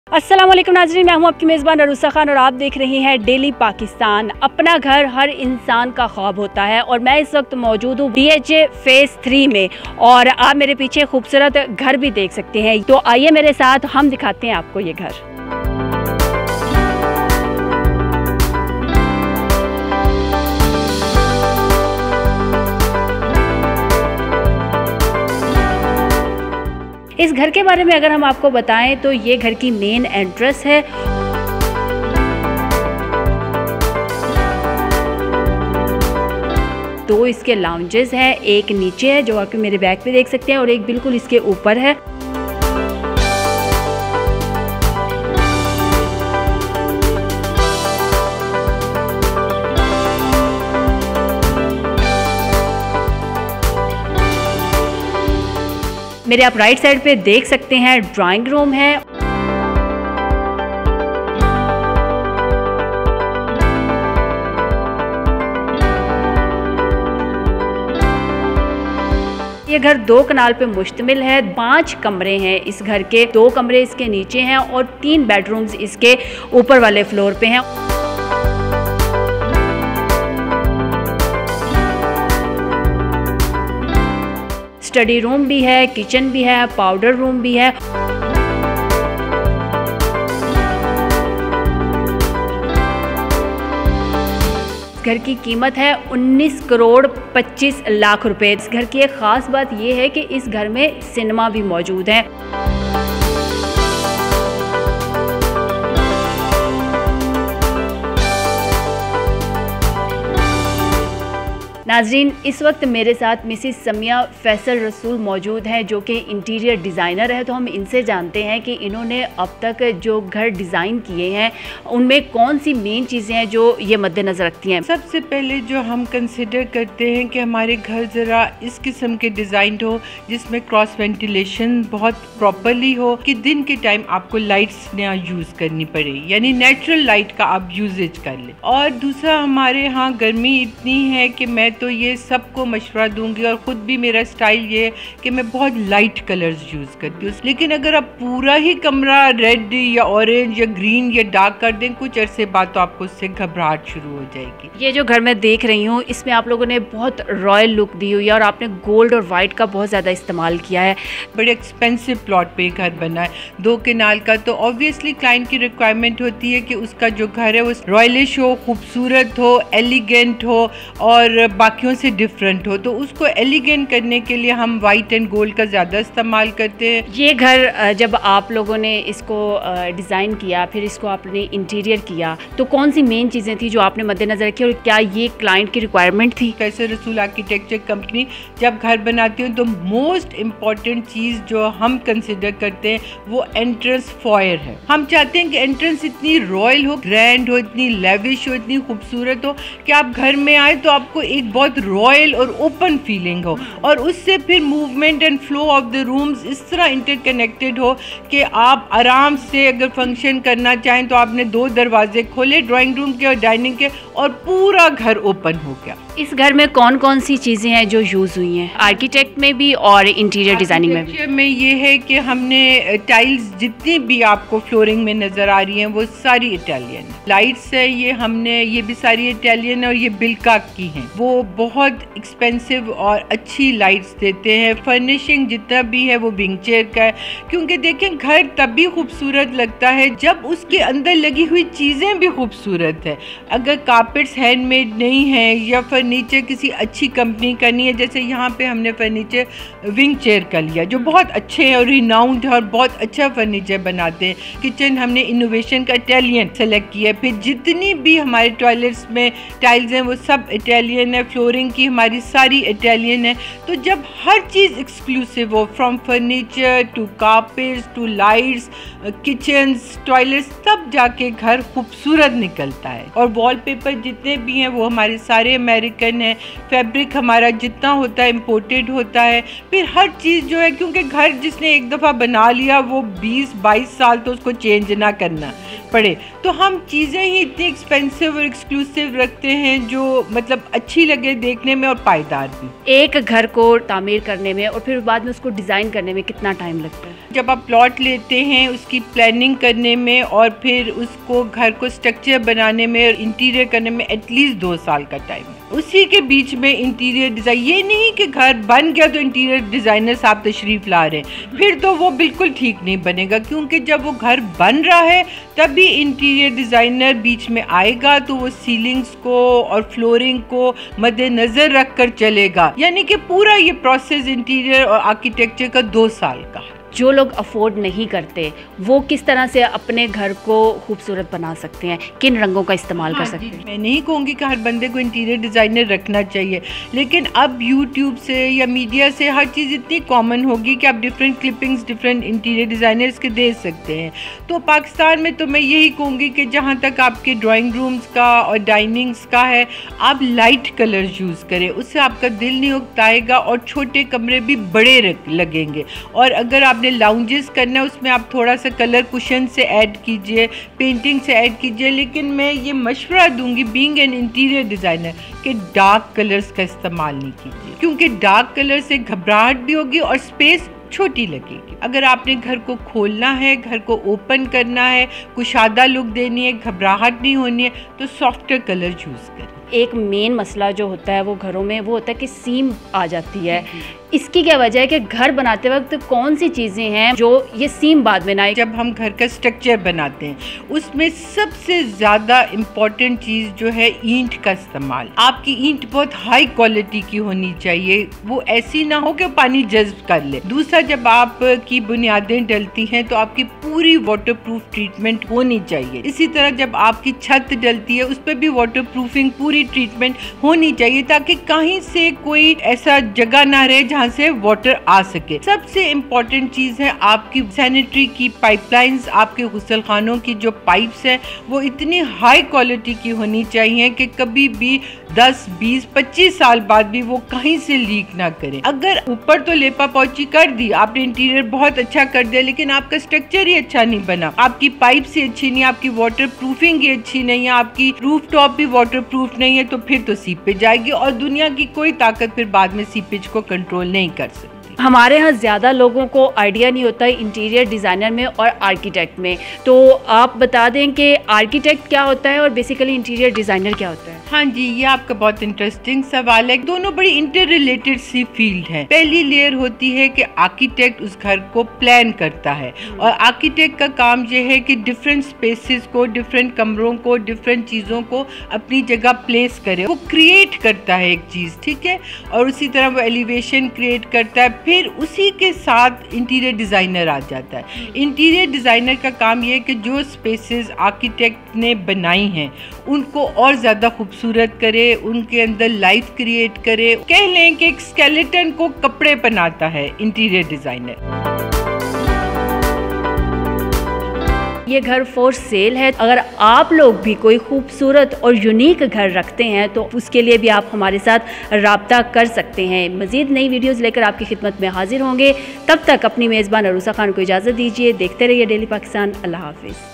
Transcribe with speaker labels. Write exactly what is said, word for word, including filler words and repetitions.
Speaker 1: अस्सलाम वालेकुम नाज़रीन, मैं हूं आपकी मेज़बान अरूसा खान और आप देख रहे हैं डेली पाकिस्तान। अपना घर हर इंसान का ख्वाब होता है और मैं इस वक्त मौजूद हूं D H A phase three में और आप मेरे पीछे खूबसूरत घर भी देख सकते हैं। तो आइए मेरे साथ, हम दिखाते हैं आपको ये घर। इस घर के बारे में अगर हम आपको बताएं तो ये घर की मेन एंट्रेंस है। दो इसके लाउंजेस हैं, एक नीचे है जो आप मेरे बैक पे देख सकते हैं और एक बिल्कुल इसके ऊपर है। मेरे आप राइट साइड पे देख सकते हैं ड्राइंग रूम है। ये घर दो कनाल पे मुश्तमिल है। पांच कमरे हैं इस घर के, दो कमरे इसके नीचे हैं और तीन बेडरूम्स इसके ऊपर वाले फ्लोर पे हैं। स्टडी रूम भी है, किचन भी है, पाउडर रूम भी है। इस घर की कीमत है उन्नीस करोड़ पच्चीस लाख रुपए। इस घर की एक ख़ास बात यह है कि इस घर में सिनेमा भी मौजूद है। नाज़रीन, इस वक्त मेरे साथ मिसिस समिया फैसल रसूल मौजूद हैं जो कि इंटीरियर डिज़ाइनर है। तो हम इनसे जानते हैं कि इन्होंने अब तक जो घर डिज़ाइन किए हैं उनमें कौन सी मेन चीज़ें हैं जो ये मद्देनज़र रखती हैं।
Speaker 2: सबसे पहले जो हम कंसिडर करते हैं कि हमारे घर ज़रा इस किस्म के डिज़ाइन हो जिसमें क्रॉस वेंटिलेशन बहुत प्रॉपरली हो कि दिन के टाइम आपको लाइट्स ना यूज़ करनी पड़े, यानी नेचुरल लाइट का आप यूजेज कर लें। और दूसरा, हमारे यहाँ गर्मी इतनी है कि मैं तो ये सबको मशवरा दूंगी और ख़ुद भी मेरा स्टाइल ये है कि मैं बहुत लाइट कलर्स यूज़ करती हूँ। लेकिन अगर आप पूरा ही कमरा रेड या ऑरेंज या ग्रीन या डार्क कर दें, कुछ अरसे बाद तो आपको उससे घबराहट शुरू हो जाएगी।
Speaker 1: ये जो घर मैं देख रही हूँ इसमें आप लोगों ने बहुत रॉयल लुक दी हुई है और आपने गोल्ड और वाइट का बहुत ज़्यादा इस्तेमाल किया है।
Speaker 2: बड़े एक्सपेंसिव प्लॉट पे घर बना है, दो केनाल का, तो ऑब्वियसली क्लाइंट की रिक्वायरमेंट होती है कि उसका जो घर है वो रॉयलिश हो, खूबसूरत हो, एलिगेंट हो और बाकियों से डिफरेंट हो। तो उसको एलिगेंट करने के लिए हम वाइट एंड गोल्ड का ज़्यादा इस्तेमाल करते हैं।
Speaker 1: ये घर जब आप लोगों ने इसको डिज़ाइन किया, फिर इसको आपने इंटीरियर किया, तो कौन सी मेन चीज़ें थी जो आपने मद्देनज़र रखी और क्या ये क्लाइंट की रिक्वायरमेंट थी?
Speaker 2: फैसल रसूल आर्किटेक्चर कंपनी जब घर बनाती है तो मोस्ट इम्पॉर्टेंट चीज़ जो हम कंसिडर करते हैं वो एंट्रेंस फॉयर है। हम चाहते हैं कि एंट्रेंस इतनी रॉयल हो, ग्रैंड हो, इतनी लेविश हो, इतनी खूबसूरत हो कि आप घर में आए तो आपको एक बहुत रॉयल और ओपन फीलिंग हो और उससे फिर movement and flow of the rooms इस तरह इंटरकनेक्टेड हो कि आप आराम से अगर फंक्शन करना चाहें तो आपने दो दरवाजे खोले, ड्राइंग रूम के और डाइनिंग के, और पूरा घर ओपन हो गया।
Speaker 1: इस घर में कौन कौन सी चीज़ें हैं जो यूज़ हुई हैं आर्किटेक्ट में भी और इंटीरियर डिज़ाइनिंग में भी?
Speaker 2: में ये है कि हमने टाइल्स जितनी भी आपको फ्लोरिंग में नज़र आ रही हैं वो सारी इटालियन। लाइट्स है ये हमने, ये भी सारी इटालियन और ये बिल्का की हैं। वो बहुत एक्सपेंसिव और अच्छी लाइट्स देते हैं। फर्निशिंग जितना भी है वो विंग चेयर का है, क्योंकि देखें घर तभी खूबसूरत लगता है जब उसके अंदर लगी हुई चीज़ें भी खूबसूरत है। अगर कारपेट्स हैंडमेड नहीं है या फर्नीचर किसी अच्छी कंपनी का नहीं है, जैसे यहाँ पे हमने फर्नीचर विंग चेयर का लिया जो बहुत अच्छे हैं और रिनाउंड है और बहुत अच्छा फर्नीचर बनाते हैं। किचन हमने इनोवेशन का इटालियन सेलेक्ट किया। फिर जितनी भी हमारे टॉयलेट्स में टाइल्स हैं वो सब इटालियन है। फ्लोरिंग की हमारी सारी इटालियन है। तो जब हर चीज़ एक्सक्लूसिव हो, from furniture to carpets to lights, kitchens, toilets, तब जाके घर खूबसूरत निकलता है। और वॉलपेपर जितने भी हैं वो हमारे सारे अमेरिकन है। फैब्रिक हमारा जितना होता है इम्पोर्टेड होता है। फिर हर चीज़ जो है, क्योंकि घर जिसने एक दफ़ा बना लिया वो बीस बाईस साल तो उसको चेंज ना करना पड़े। तो हम चीज़ें ही इतनी एक्सपेंसिव और एक्सक्लूसिव रखते हैं जो मतलब अच्छी लगे लगे देखने में और पायदार भी।
Speaker 1: एक घर को तामीर करने में और फिर बाद में उसको डिज़ाइन करने में कितना टाइम लगता है?
Speaker 2: जब आप प्लॉट लेते हैं उसकी प्लानिंग करने में और फिर उसको घर को स्ट्रक्चर बनाने में और इंटीरियर करने में एटलीस्ट दो साल का टाइम है। उसी के बीच में इंटीरियर डिज़ाइन, ये नहीं कि घर बन गया तो इंटीरियर डिज़ाइनर साहब तशरीफ़ ला रहे हैं, फिर तो वो बिल्कुल ठीक नहीं बनेगा, क्योंकि जब वो घर बन रहा है तभी इंटीरियर डिज़ाइनर बीच में आएगा तो वो सीलिंग्स को और फ्लोरिंग को मद्देनज़र रख कर चलेगा। यानी कि पूरा ये प्रोसेस इंटीरियर और आर्किटेक्चर का दो साल का है।
Speaker 1: जो लोग अफोर्ड नहीं करते वो किस तरह से अपने घर को खूबसूरत बना सकते हैं, किन रंगों का इस्तेमाल हाँ कर सकते हैं?
Speaker 2: मैं नहीं कहूँगी कि हर बंदे को इंटीरियर डिज़ाइनर रखना चाहिए, लेकिन अब यूट्यूब से या मीडिया से हर चीज़ इतनी कॉमन होगी कि आप different clippings different interior designers के दे सकते हैं। तो पाकिस्तान में तो मैं यही कहूँगी कि जहाँ तक आपके ड्राइंग रूम्स का और डाइनिंग्स का है, आप लाइट कलर्स यूज़ करें, उससे आपका दिल नहीं उकताएगा और छोटे कमरे भी बड़े लगेंगे। और अगर आप लाउंजेस करना है उसमें आप थोड़ा सा कलर कुशन से ऐड कीजिए, पेंटिंग से ऐड कीजिए, लेकिन मैं ये मशवरा दूंगी बीइंग एन इंटीरियर डिज़ाइनर कि डार्क कलर्स का इस्तेमाल नहीं कीजिए, क्योंकि डार्क कलर से घबराहट भी होगी और स्पेस छोटी लगेगी। अगर आपने घर को खोलना है, घर को ओपन करना है, कुशादा लुक देनी है, घबराहट नहीं होनी है, तो सॉफ्टर कलर यूज़ करें।
Speaker 1: एक मेन मसला जो होता है वो घरों में वो होता है कि सीम आ जाती है, इसकी क्या वजह है कि घर बनाते वक्त कौन सी चीज़ें हैं जो ये सीम बाद में ना आए?
Speaker 2: जब हम घर का स्ट्रक्चर बनाते हैं उसमें सबसे ज़्यादा इम्पॉर्टेंट चीज़ जो है ईंट का इस्तेमाल। आपकी ईंट बहुत हाई क्वालिटी की होनी चाहिए, वो ऐसी ना हो कि पानी जज्ब कर ले। दूसरा, जब आपकी बुनियादें डलती हैं तो आपकी पूरी वाटर प्रूफ ट्रीटमेंट होनी चाहिए। इसी तरह जब आपकी छत डलती है उस पर भी वाटर प्रूफिंग पूरी ट्रीटमेंट होनी चाहिए, ताकि कहीं से कोई ऐसा जगह ना रहे जहाँ से वाटर आ सके। सबसे इम्पोर्टेंट चीज़ है आपकी सैनिटरी की पाइपलाइंस, आपके गुसल खानों की जो पाइप्स हैं वो इतनी हाई क्वालिटी की होनी चाहिए कि कभी भी दस, बीस, पच्चीस साल बाद भी वो कहीं से लीक ना करे। अगर ऊपर तो लेपा पोची कर दी, आपने इंटीरियर बहुत अच्छा कर दिया, लेकिन आपका स्ट्रक्चर ही अच्छा नहीं बना, आपकी पाइप से अच्छी नहीं, आपकी वाटर प्रूफिंग ही अच्छी नहीं है, आपकी रूफ टॉप भी वाटर प्रूफ नहीं है, तो फिर तो सीपेज जाएगी और दुनिया की कोई ताकत फिर बाद में सीपेज को कंट्रोल नहीं कर सकती।
Speaker 1: हमारे यहाँ ज़्यादा लोगों को आइडिया नहीं होता है इंटीरियर डिज़ाइनर में और आर्किटेक्ट में, तो आप बता दें कि आर्किटेक्ट क्या होता है और बेसिकली इंटीरियर डिज़ाइनर क्या होता है?
Speaker 2: हाँ जी, ये आपका बहुत इंटरेस्टिंग सवाल है। दोनों बड़ी इंटर रिलेटेड सी फील्ड है। पहली लेयर होती है कि आर्किटेक्ट उस घर को प्लान करता है और आर्किटेक्ट का काम यह है कि डिफरेंट स्पेसेस को, डिफरेंट कमरों को, डिफरेंट चीज़ों को अपनी जगह प्लेस करे। वो क्रिएट करता है एक चीज़, ठीक है, और उसी तरह वो एलिवेशन क्रिएट करता है। फिर उसी के साथ इंटीरियर डिज़ाइनर आ जाता है। इंटीरियर डिज़ाइनर का काम ये है कि जो स्पेसेस आर्किटेक्ट ने बनाई हैं उनको और ज़्यादा खूबसूरत करे, उनके अंदर लाइफ क्रिएट करे। कह लें कि एक स्केलेटन को कपड़े पहनाता है इंटीरियर डिज़ाइनर।
Speaker 1: ये घर फॉर सेल है। अगर आप लोग भी कोई खूबसूरत और यूनिक घर रखते हैं तो उसके लिए भी आप हमारे साथ राब्ता कर सकते हैं। मज़ीद नई वीडियोस लेकर आपकी खिदमत में हाजिर होंगे। तब तक अपनी मेज़बान अरूसा खान को इजाज़त दीजिए। देखते रहिए डेली पाकिस्तान। अल्लाह हाफिज़।